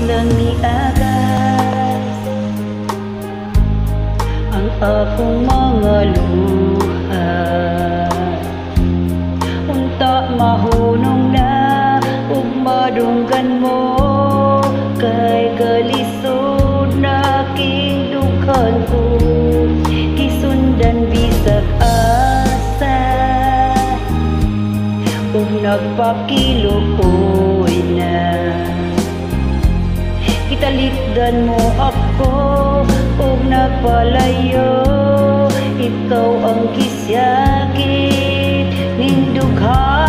lang niagas ang akong mga luha. Unta mahunong na ug madunggan mo, kay kalisod na aking dughan ko. Gisundan bisag asa ug nagpakiluoy na. Kitalikdan mo ako ug nagpalayo, ikaw ang gisyakit ning dughan.